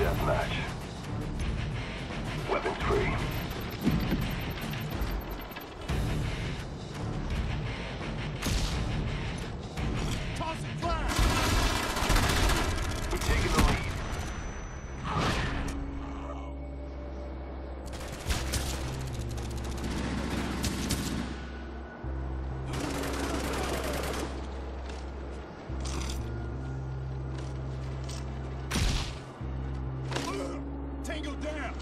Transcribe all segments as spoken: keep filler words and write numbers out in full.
deathmatch. Weapons free. Tossing fire! We're taking the lead. Tango down!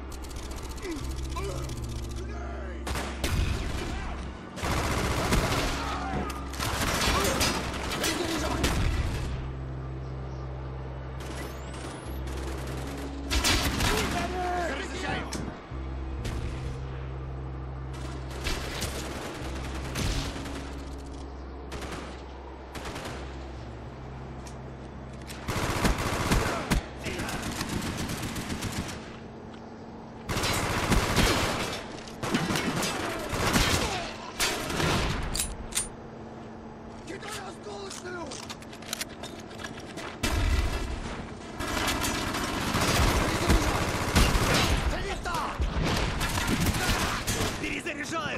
Перезаряжаю!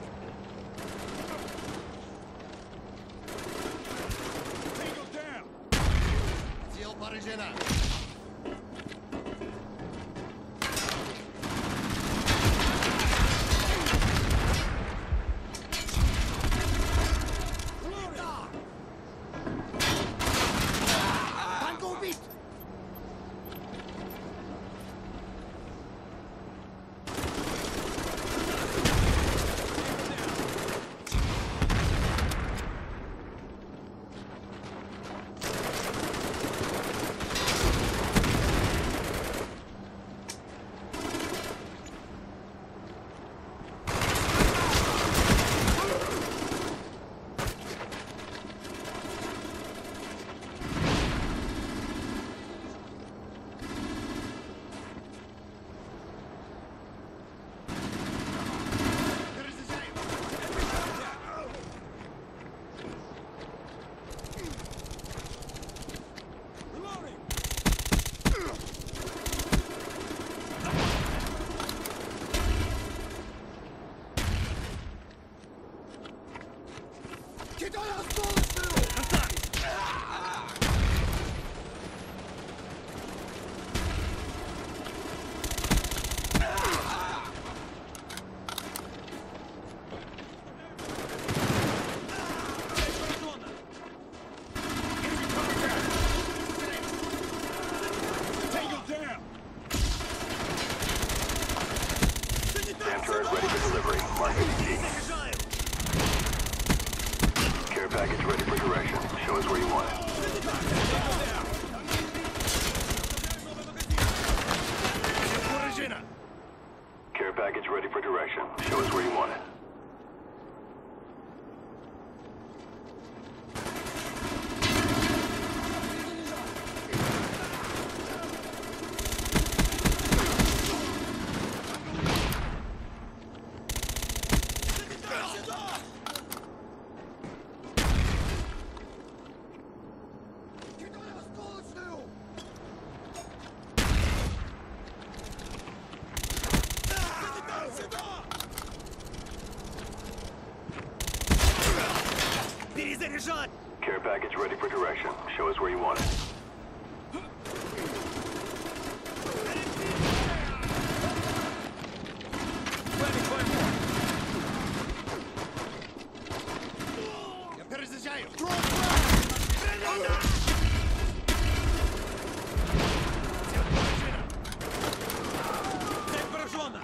Tango down! Сил поражена! Танк убит! Кидаю осколочную! Tango down! Damn turret ready for delivery. Mark A T. Заряжаю! Care package ready for direction. Show us where you want it. Поражена! Care package ready for direction. Show us where you want it. Кидаю осколочную! Перезаряжать! Care package ready for direction. Show us where you want it. Я перезаряжаю! Цель поражена!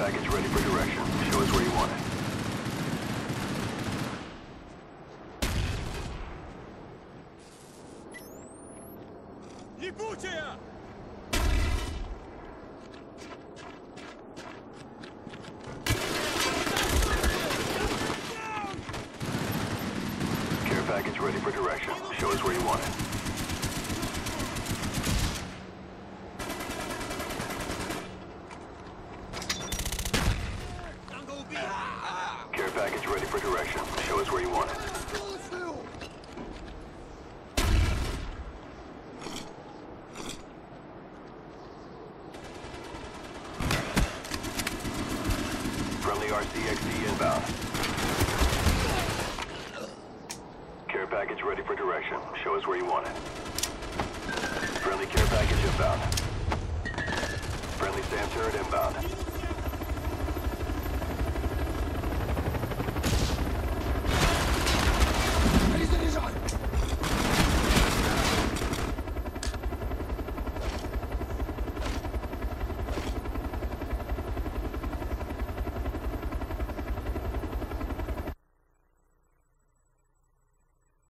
package ready for direction. Show us where you want it. Ебучая! Care package ready for direction. Show us where you want it. Танго убит! Care package ready for direction. Show us where you want it. Осколочную! Friendly R C X D inbound. Care package ready for direction. Show us where you want it. Friendly care package inbound. Friendly SAM turret inbound.